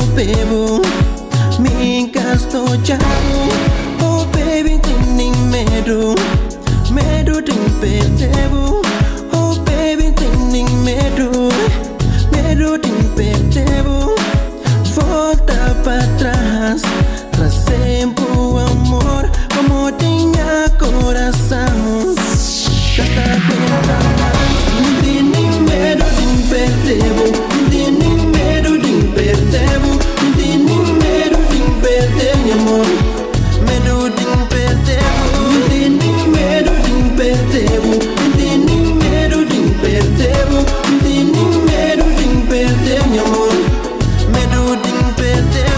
bebo, me gasto chavo. Oh baby, tem medo, medo de perder-vos. Oh baby, tem medo, medo de perder-vos. Volta para trás, traz sempre o amor, como tinha coração. Gasta conta mais, tem medo de perder-vos, tem medo de perder-vos, tem medo de perder meu amor, medo de perder-vos, tem medo de perder-vos, tem medo de perder-vos, tem medo de perder meu amor, medo de perder-vos.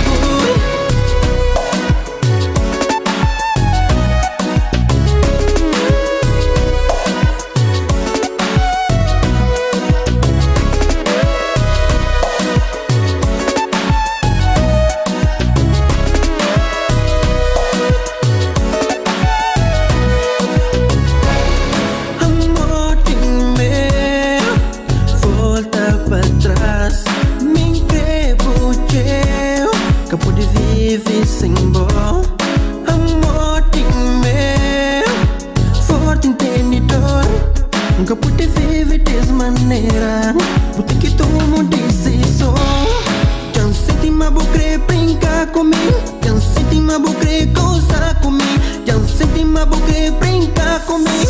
Sem bom amor de meu, forte entendedor. Nunca pude viver dessa maneira, porque que tomo decisão. Já senti uma boca brincar comigo, já senti uma boca gozar comigo, já senti uma boca brincar comigo.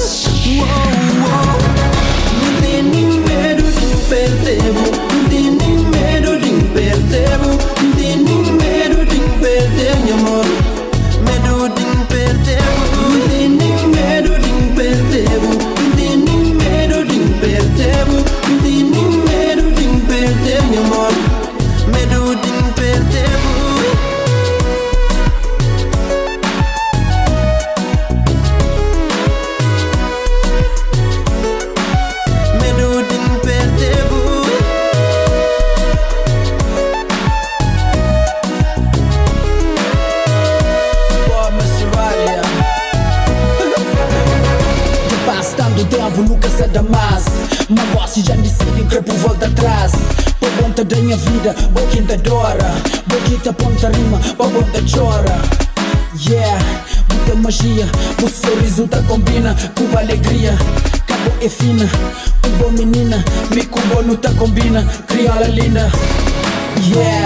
Não tem nem medo de perder-vos, não tem nem medo de perder-vos, não tem nem medo de perder meu amor, medo de perder-vos, não tem nem medo de perder-vos, não tem nem medo de perder-vos, não tem nem medo de perder meu amor, medo de perder-vos. Medo de perder-vos. Tanto tempo nunca se dá mais. Magoa-se já decidi que por volta atrás. Por conta da minha vida, boquinha adora. Boquinha ponta rima, pra boca chora. Yeah, muita magia, o sorriso tá combina com alegria. Cabo é fina, com boa menina, me com bom não tá combina. Criola linda, yeah.